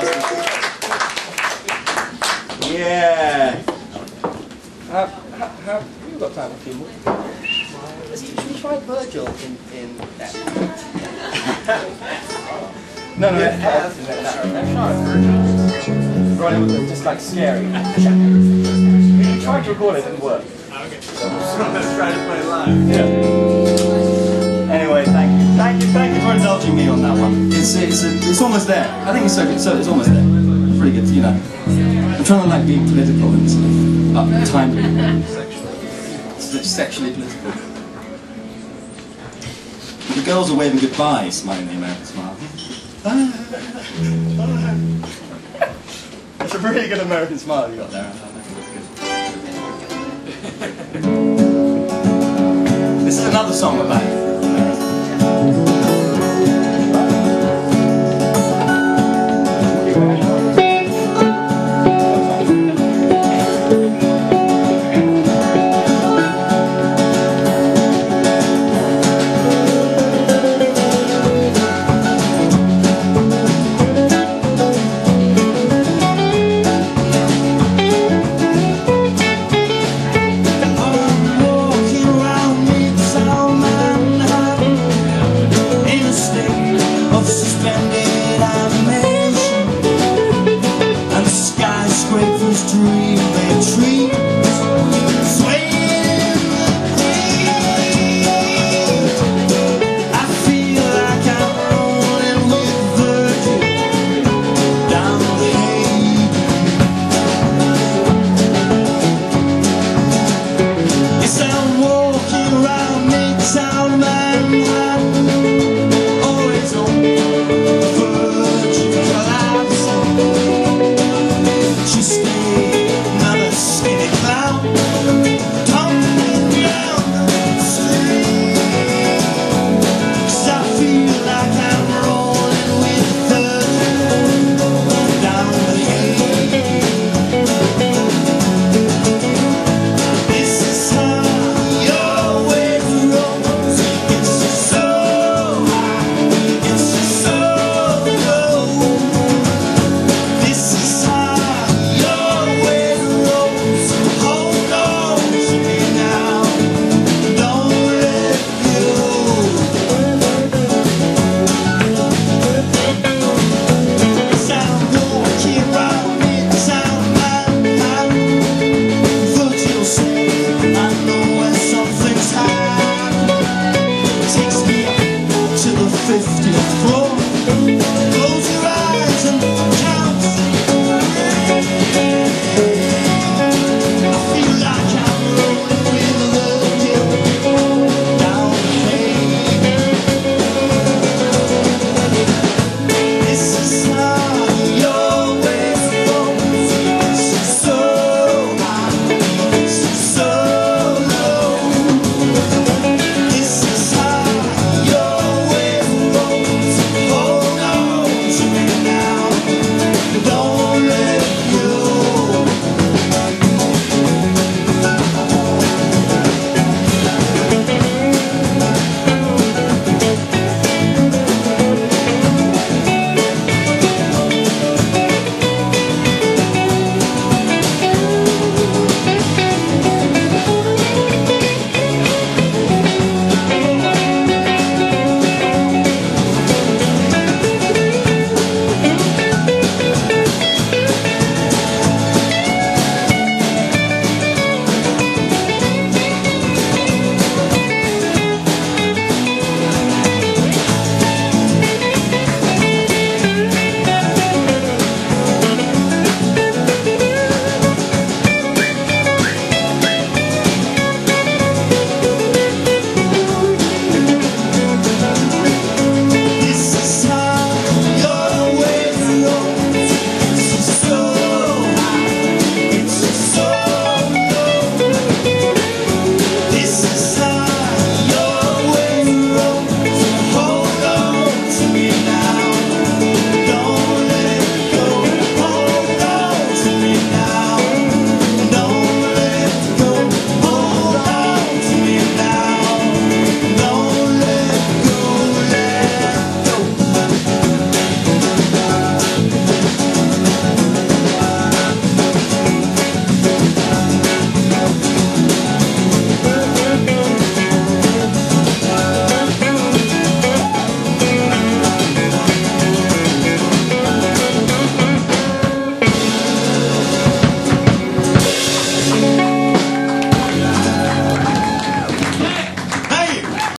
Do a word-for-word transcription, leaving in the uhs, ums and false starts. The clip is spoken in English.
Yeah. Have, have, have you got time for a few more? Should we try Virgil in, in that? no, no, yeah, that's that. Let's try Virgil. Right, it was just like scary. We tried to record it, it didn't work. Okay. So I'm going to try to play live. Yeah. Anyway, thank you. Thank you, thank you for indulging me on that one. It's, it's, it's almost there. I think it's okay, so it's almost there. Pretty good, you know. I'm trying to like be political and sort of up timely. Sexually political. The girls are waving goodbye, smiling the American smile. That's a really good American smile you got there. This is another song about